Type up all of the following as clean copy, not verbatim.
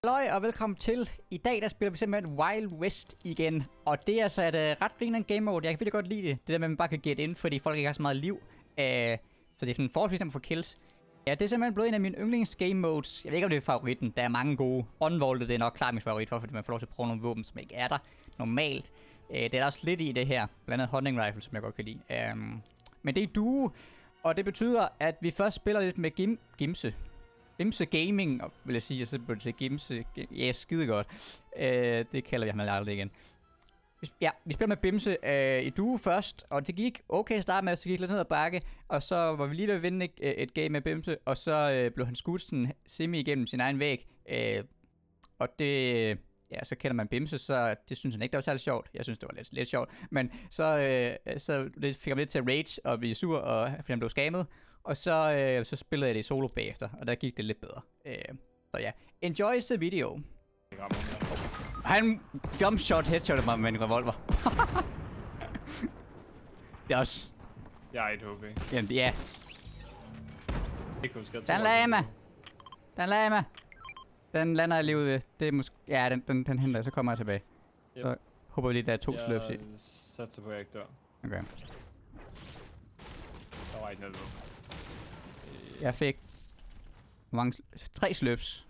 Halløj og velkommen til. I dag der spiller vi simpelthen Wild West igen. Og det er altså et ret grinende game mode. Jeg kan virkelig godt lide det. Det der med, at man bare kan get ind, fordi folk ikke har så meget liv. Så det er sådan forholdsvis nemt at få kills. Ja, det er simpelthen blevet en af mine yndlings game modes. Jeg ved ikke, om det er favoritten. Der er mange gode. Unvaulted, det er nok klart min favorit, fordi man får lov til at prøve nogle våben, som ikke er der normalt. Det er der også lidt i det her. Blandt andet hunting rifle, som jeg godt kan lide. Men det er duo. Og det betyder, at vi først spiller lidt med Gimse Gaming, vil jeg sige. Jeg sidder til Gimse. Ja, skide godt. Det kalder vi ham aldrig igen. Ja, vi spiller med Bimse i duo først, og det gik okay at starte med, så gik lidt ned ad bakke, og så var vi lige ved at vinde et game med Bimse, og så blev han skudt sådan semi igennem sin egen væg. Og det... Ja, så kender man Bimse, så det synes han ikke, det var særlig sjovt. Jeg synes, det var lidt sjovt. Men så fik jeg lidt til at rage og blive sur, og fordi han blev scammet. Og så spillede jeg det i solo bagefter, og der gik det lidt bedre. Så ja, enjoy the video. Han jumpshot headshotede mig med en revolver. Det er også... Jeg er et HB. Jamen, ja. Den lama. Den lander jeg lige ud ved. Det er måske... Ja, den henter jeg, så kommer jeg tilbage. Yep. Så håber vi lige, der er 2 sløbs i. Jeg satser på, at jeg ikke dør. Okay. Der var ikke noget. Jeg fik... Hvor mange... 3 sløbs.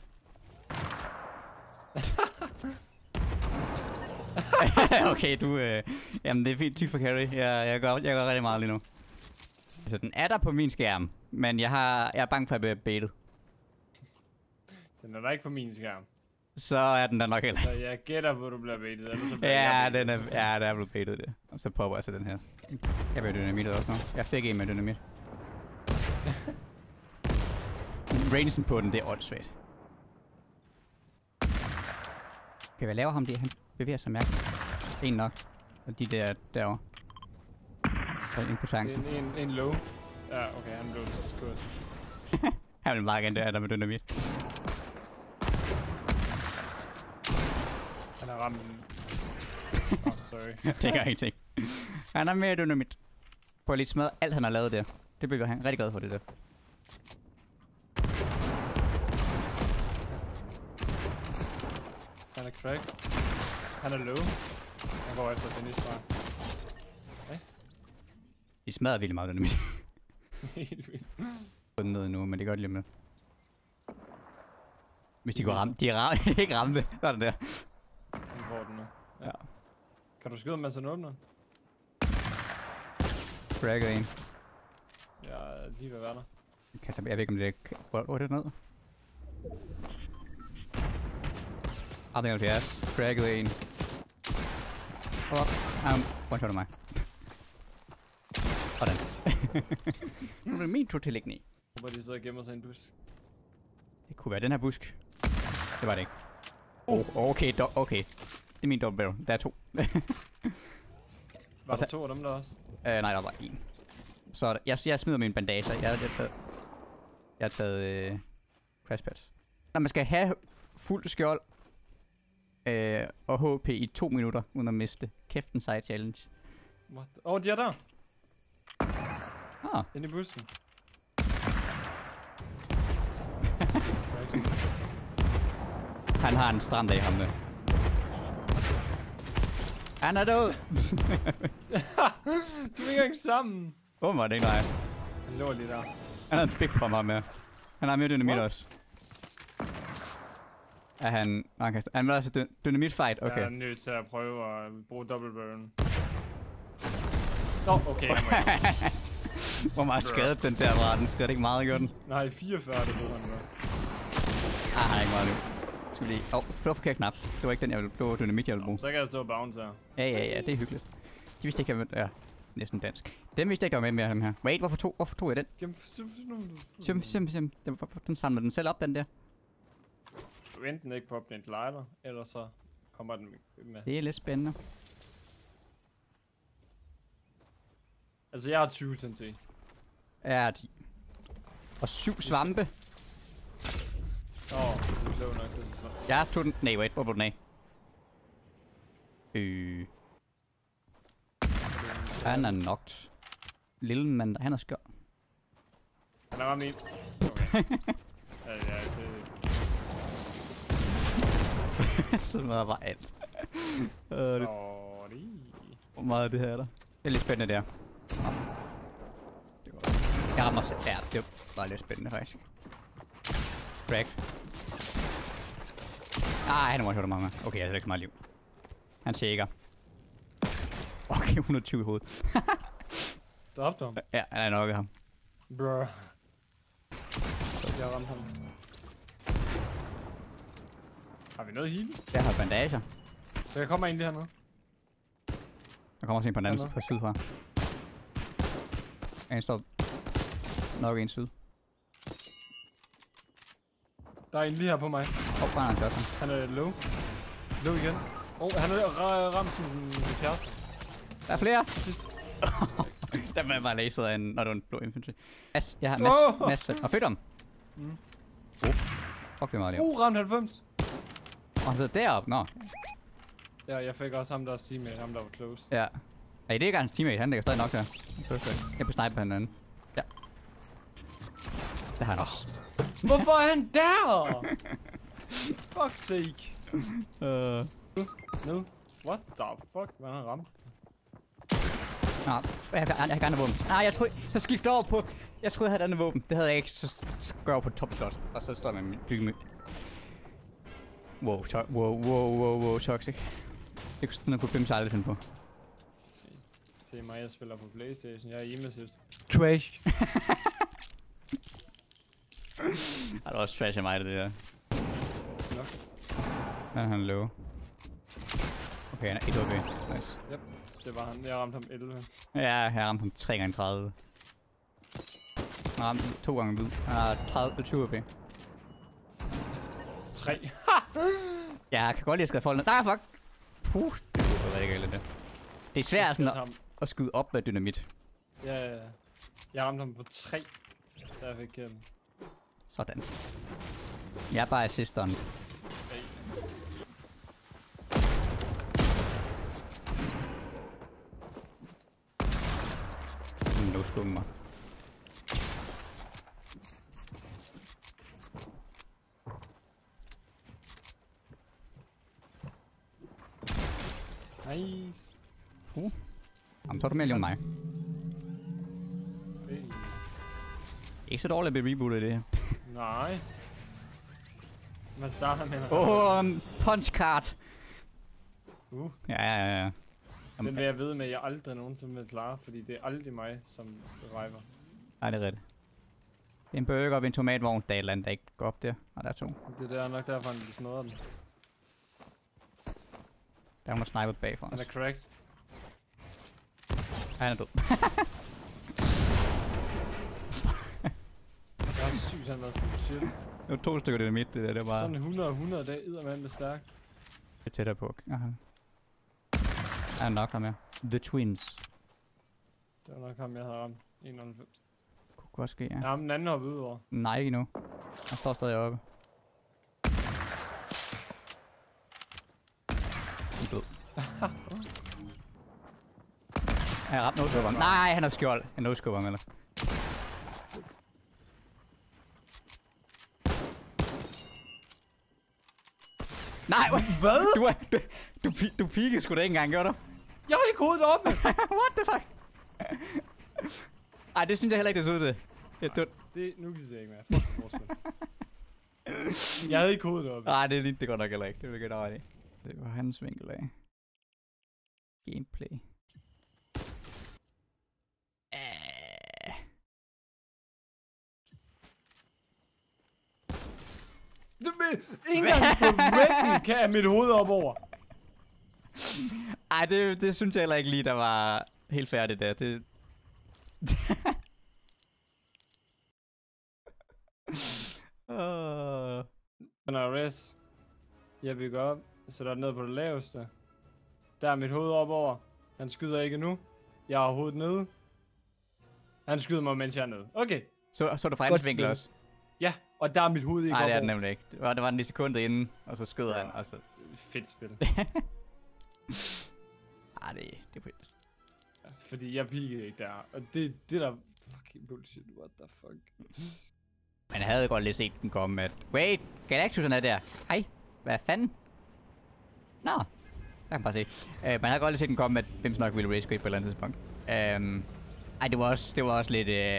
Okay, du... Jamen, det er fint. Tyk for carry. Jeg gør rigtig meget lige nu. Altså, den er der på min skærm. Men jeg er bange for at blive baitet. Den er der ikke på min skærm. Så er den der nok heller. Så jeg gætter, hvor du bliver baitet. Ellers så ja, der er blevet baitet det. Og så popper jeg så den her. Jeg vil dynamit også nu. Jeg fik en med dynamit. Rangen på den, det er åndssvagt. Okay, hvad laver ham det? Han bevæger sig mærkeligt. En nok. Og de derovre. Så en på tanken. En low. Ja, okay, han blev skudt. Han vil meget gerne der med dynamit. Han har ramt den. Oh, sorry. Det gør ingenting. Han har mere dynamit. Prøv at lige smadre alt, han har lavet der. Det bliver han rigtig glad for, det der. Han er crack. Han er low. Han går efter finish fra. Nice. De smadrer virkelig meget dynamit. Helt vildt. På den ned nu, men det gør det lige med. Hvis de kunne ramme. De er ikke ramme det. Der er den der. Han får den nu. Ja. Kan du skyde, mens han åbner? Fragger en. Ja, lige ved at være der. Jeg ved ikke om det er... Hvor er det ned? 70. Fragger en. One-shot af mig. Sådan. Nu er det min tur til lægning. Jeg håber, de sidder og gemmer sig i en busk. Det kunne være den her busk. Det var det ikke. Okay. Det er min double barrel. Der er 2. Var der 2 af dem der også? Nej, der var 1. Så jeg smider mine bandager. Jeg har taget crash pads. Når man skal have fuld skjold og HP i 2 minutter, uden at miste. Kæft en sej challenge. What? De er der! Ah. Inde i busken. Han har en strand af ham med. Han er død! Du er ikke engang sammen! Hvor var det ikke nej? Han lå lige der. Han har en big på mig med. Han har mere dynamit også. Er han... Han vil også dynamit fight, okay. Jeg er nødt til at prøve at bruge double burn. Okay. Hvor meget skadet den der var den? Skal det ikke meget gøre den? Nej, 44 det ved han da. Han har ikke meget nu. Skal vi lige... det var forkert knap. Det var ikke den, jeg ville... Det var dynamit, jeg ville bruge. Så kan jeg stå og bounce her. Ja, det er hyggeligt. De vidste ikke, jeg ville... Ja, næsten dansk. Den vidste ikke, der var med dem her. Wait, hvorfor tog jeg den? Den samler den selv op, den der. Du enten ikke på en glider, eller så kommer den med. Det er lidt spændende. Altså, jeg har 20 TNT. Ja, 10. Og 7 svampe. Det er klog nok til. Jeg tog den. Nej, wait, hvor blev den af? Han er knocked. Lille mand, han er skør. Han er ramt i. Okay. Ja, det... Så meget bare alt. Sorry. Hvor meget af det her er der? Det er lidt spændende der. Jeg rammer selv. Ja, det var lidt spændende faktisk. Crack. Han er one-shotter mig. Okay, jeg har ikke så meget liv. Han shaker. Okay, 120 i hovedet. Dræbte ham? Ja, han er nokket ham. Brr. Jeg ramte ham. Har vi noget heal? Jeg har bandager. Så jeg kommer egentlig hernede. Der kommer også en på den anden side fra sydfra. En står nok en syd. Der er en lige her på mig. Brænder han. Han er low. Low igen. Han er ramt sin kæreste. Der er flere! Sidst. Der var bare laseret af en, når det var en blå infantry. Jeg har masse. Og fedt om. Fuck, det er meget liv. Ramt 90. Og han sidder deroppe, nå. Ja, jeg fik også ham, der også teammate. Ham, der var close. Ja. Det er ikke hans teammate, han ligger stadig nok der. Perfekt. Jeg kan snipe på hinanden. Ja. Der har han også. Hvorfor er han der? Fuck sake. No. What the fuck? Hvad har han ramt? Jeg kan gerne våben. Jeg troede, jeg skiftede over på... Jeg troede, jeg havde et andet våben. Det havde jeg ikke, så går jeg over på topslot. Og så står jeg med min byggemø. Wow, toxic. Det kunne sådan noget aldrig finde på. Se mig, jeg spiller på PlayStation. Jeg er immersive. Trash. Har du også trash af mig, det der? Nok. Han er low. Okay, han er 1 HP. Nice. Yep, det var han. Jeg ramte ham 11. Ja, jeg ramte ham 3 gange 30. Jeg ramte 2 gange hvid. Han har 20 HP. 3. Ja, jeg kan godt lide at skade folk ned. Nej, fuck! Det var ikke det. Det er svært sådan at skyde op med dynamit. Ja. Jeg ramte ham på 3. Der jeg fik kill. Sådan. Jeg er bare assisteren. Nu skummer mig. Nice. Jamen, så er du mere lige end mig. Ikke så dårligt at blive rebootet i det her. Nej. Man starter med en punch card. Ja. Den vil jeg vide med, at jeg aldrig nogensinde vil klare, fordi det er aldrig mig, som reviver. Nej, det er rigtigt. Det er en burger og en tomatvogn, der er et eller andet, der ikke går op der. Og der er 2. Det er nok derfor, han smadrer den. Der er nogen snipet bagfra os. Han er cracked. Han er død. Jeg er sygt, han har været shit. Det var 2 stykker dynamit, det var... Sådan 100, der eddermand med stærk. Det er tættere på. Han er nok ham her. The Twins. Det var nok ham, jeg havde ramt. 91. Kunne godt ske, ja. Ja, den anden hoppede ud over. Nej, ikke endnu. Han står stadig oppe. Han er død. Han har ramt no-scooperen. Nej, han har skjold. Han no-scooperen, eller? Nej, hvad? Du peakede sgu da ikke engang, gjorde du? Jeg har ikke hovedet oppe! What the fuck? Ej, det synes jeg heller ikke, det så ud til. Nu kan jeg ikke mere. Fuck vores spil. Jeg havde ikke hovedet oppe. Nej, det går nok heller ikke. Det vil jeg godt ret i. Det var hans vinkel af. Gameplay. Ingen gang på Redden kan jeg mit hoved op over. Ej, det synes jeg heller ikke lige, der var helt færdigt der. Det... Men RS, jeg bygger op, så der er ned på det laveste. Der er mit hoved op over. Han skyder ikke nu. Jeg har hovedet nede. Han skyder mig, mens jeg er nede. Okay. Så er du fra hans vinkel også? Ja, og der er mit hoved ikke op over. Nej, det er det nemlig ikke. Det var den lige sekundet inden, og så skød han, og så... Fedt spil. Det er på et. Ja, fordi jeg peakede ikke der. Og det der fucking bullshit. What the fuck? Man havde godt lidt set den komme, at... Wait, Galactus er der. Hej. Hvad fanden? Nå, der kan man bare se. Man havde godt lige set den komme, at hvem nok ville race quit på et eller andet tidspunkt. Ej, det var også lidt... ja,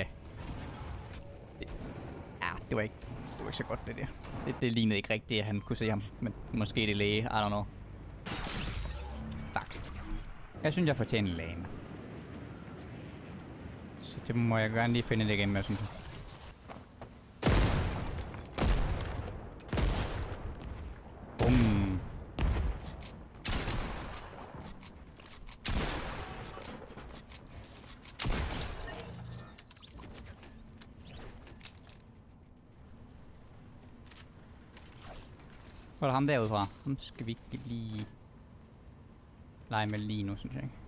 det var ikke så godt, det der. Det lignede ikke rigtigt, at han kunne se ham. Men måske det læge, I don't know. Fuck. Jeg synes, jeg fortjener en lane. Så det må jeg gerne lige finde det igen med, synes jeg. Bum. Hvor er der ham derude fra? Ham skal vi ikke lige lege med lige nu, synes jeg ikke.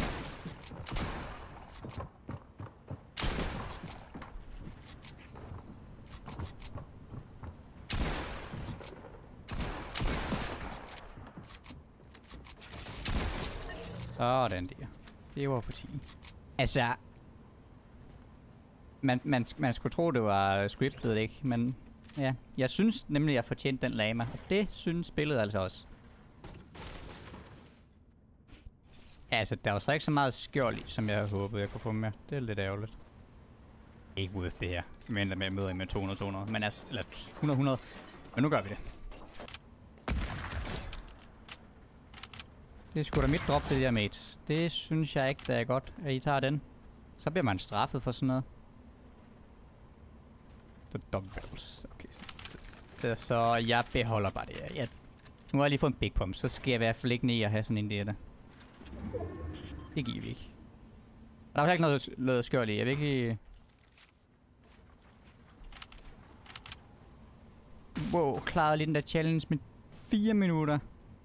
Sådan der. Det var på 10. Altså... Man skulle tro, det var scriptet, ikke? Men... Ja, jeg synes nemlig, jeg fortjente den lama. Og det synes spillet altså også. Altså, der var så ikke så meget skjold i, som jeg havde håbet, jeg kunne få med. Det er lidt ærgerligt. Ikke ud af det her. Vi venter med at møde med 200-200. Men altså, eller 100-100. Men nu gør vi det. Det er sgu da mit drop, det der, mates. Det synes jeg ikke, det er godt, at I tager den. Så bliver man straffet for sådan noget. The dumbbells. Okay, så jeg beholder bare det her. Nu har jeg lige fået en big pump, så skal jeg i hvert fald ikke ned og have sådan en der. Det giver vi ikke. Og der var ikke noget skjold i. Jeg vil ikke... Wow, klarede lige den der challenge med 4 minutter.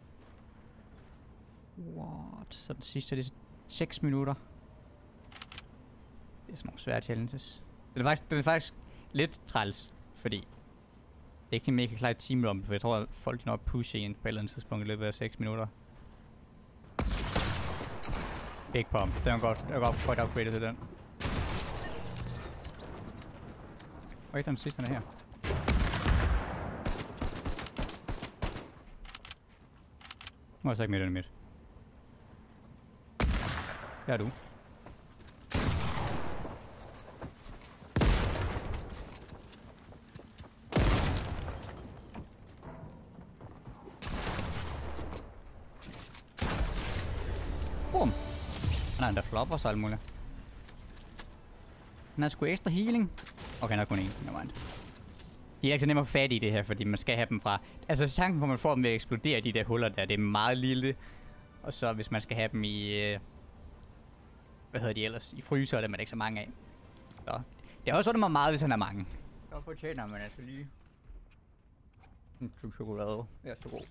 What? Så den sidste er det 6 minutter. Det er sådan nogle svære challenges. Det er faktisk lidt træls, fordi det er ikke en mega klar teamrumble, for jeg tror, at folk nok pushe en på et eller andet tidspunkt i løbet af 6 minutter. Big pump. Den er godt upgradet til den. Og den sidste er her. Nu er jeg så ikke midt eller midt. Der er du. Bum! Han er der flopper så alt muligt. Han har sgu ekstra healing. Okay, han har kun én. Nevermind. De er ikke så nemme at få fat i det her, fordi man skal have dem fra... Altså, chancen for at man får dem ved at eksplodere de der huller der, det er meget lille. Og så hvis man skal have dem i... hvad hedder de ellers? I fryser, der er ikke så mange af. Så. Det er også sådan meget, hvis han er mange. Så fortjener man altså lige... en klub chokolade. Det er så god.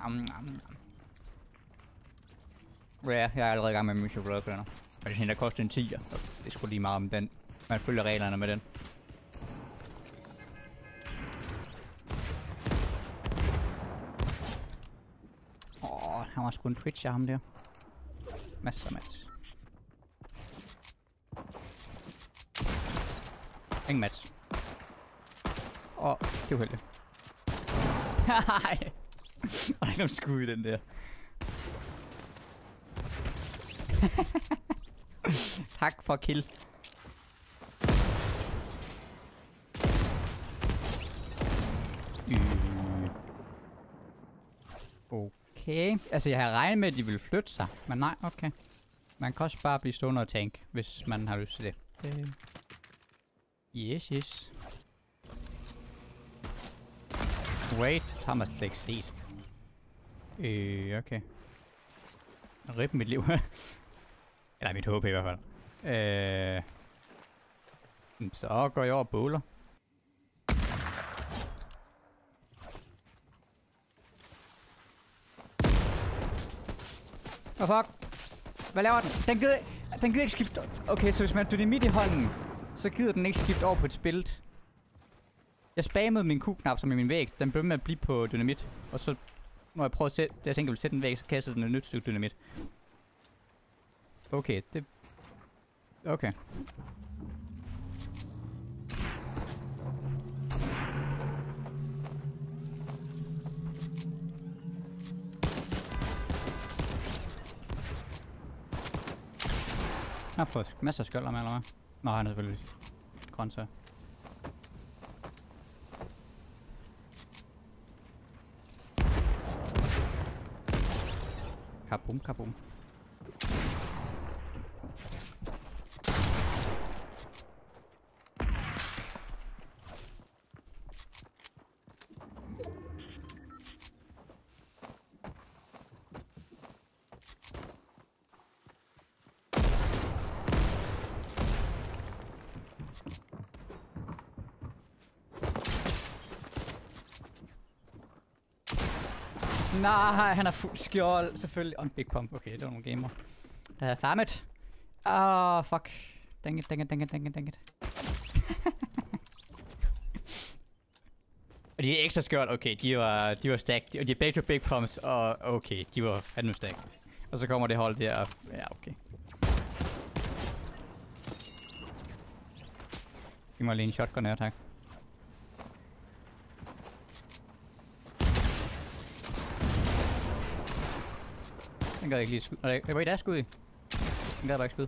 Ja, jeg er allerede i gang med min chokolade på den her. Og det er sådan, der koster en 10'er. Så det er sgu lige meget om den. Man følger reglerne med den. Han var sgu en Twitch af ham der. Masser match. Ingen match. Det var heldigt. Haha. Og der er nogle skud i den der. Tak for kill. Okay. Altså, jeg har regnet med, at de ville flytte sig. Men nej, okay. Man kan også bare blive stående og tank, hvis man har lyst til det. Yes. Wait, har man slet ikke set. Okay. Rip mit liv. Eller mit HP i hvert fald. Så går jeg over og bowler. Oh fuck. Hvad laver den? Den gider ikke skifte. Okay, så hvis man har dynamit i hånden, så gider den ikke skifte over på et spil. Jeg spammede min Q-knap som i min væg. Den blev med at blive på dynamit. Og så må jeg prøve at sætte... Jeg tænker, jeg vil sætte den væk, så kan jeg sætte den et nyt stykke dynamit. Okay, det... Okay. har fået masser af skjolder med, eller hvad? Nå, han er selvfølgelig grøn så. Kabum, kabum. Nej, han har fuld skjold, selvfølgelig. Og en big pump. Okay, det var nogle gamer. Farmet. Fuck. Dang it. Og de er ekstra skjold, okay, de var stacked. Og de er begge to big pumps, og okay, de var fandme stacked. Og så kommer det hold der, og ja, okay. Giv mig lige en shotgun her, tak. Den gad jeg ikke lige skud. Det var i der skud i. Den gad bare ikke skud.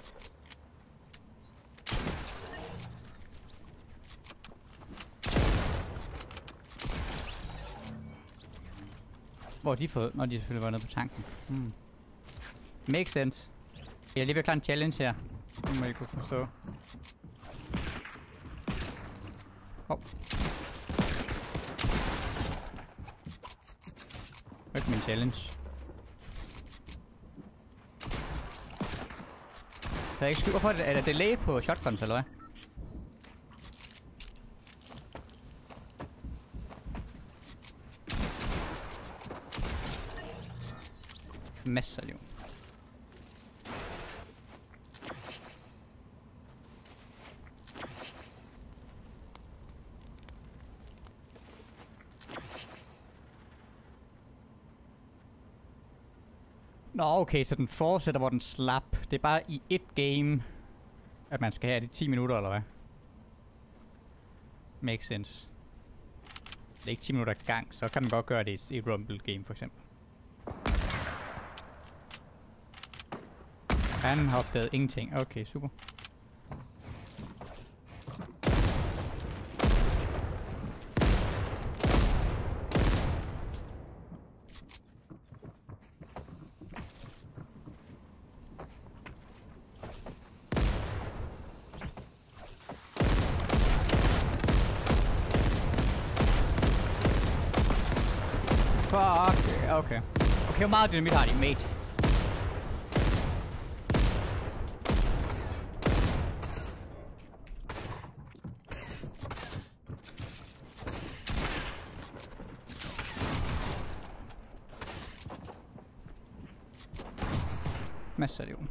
Hvor er de fået? Når de selvfølgelig var nede på tanken. Makes sense. Jeg er lige ved at klare en challenge her. Det må I kunne forstå. Ikke min challenge. Der er ikke skyld. Hvorfor er der delay på shotguns, eller hvad? Masser af liv. Nå, okay, så den fortsætter, hvor den slap. Det er bare i et game, at man skal have det 10 minutter, eller hvad? Makes sense. Det er ikke 10 minutter gang, så kan man godt gøre det i et Rumble game, for eksempel. Han har opdaget ingenting. Okay, super. Fuck, okay. Okay, hvor meget dynamit har de, mate? Masser af liv.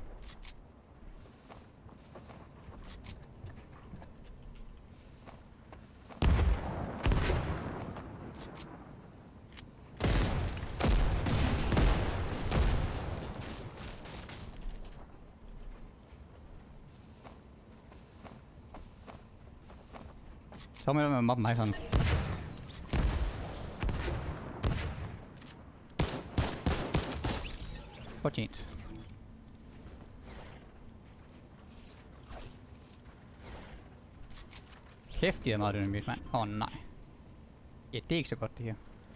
Så må jeg mobbe mig sådan. Fortjent. Kæft, de er meget dynamit, mand. Nej. Ja, det er ikke så godt, det her.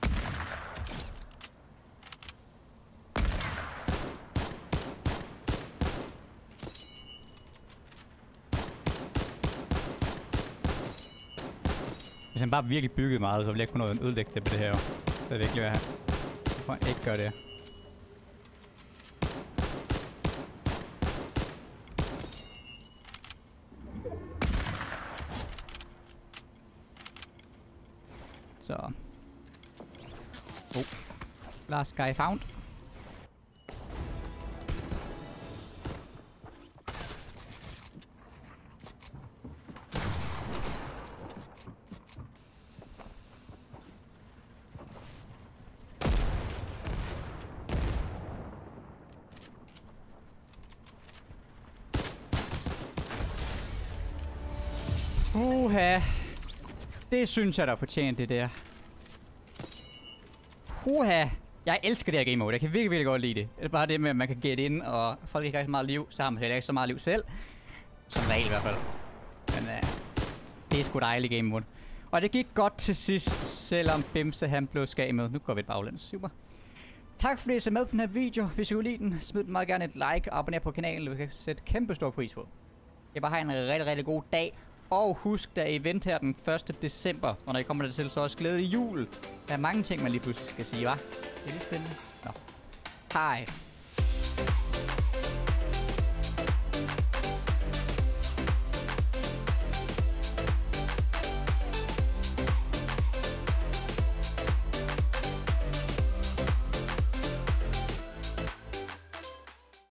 Hvis han bare virkelig byggede meget, så ville jeg ikke kunne noget ødelægge det på det her. Så er det virkelig, hvad jeg har. Ikke gøre det. Så. Last guy found. Uha. Det synes jeg, der er fortjent, det der. Uha. Jeg elsker det her game mode. Jeg kan virkelig, virkelig godt lide det. Det er bare det med, at man kan gætte ind, og folk ikke har så meget liv sammen. Så jeg har ikke så meget liv selv. Som regel i hvert fald. Men det er sgu dejligt game mode. Og det gik godt til sidst, selvom Bimse han blev skamet. Nu går vi et baglæns. Super. Tak fordi I så med på den her video. Hvis I kunne lide den, smid meget gerne et like og abonner på kanalen. Vi kan sætte kæmpe stor pris på. Jeg bare har en rigtig, rigtig god dag. Og husk, der er event her den 1. december. Og når I kommer der til, så også glædelig jul. Der er mange ting, man lige pludselig skal sige, hva'? Det er lidt spændende. Nå. Hej.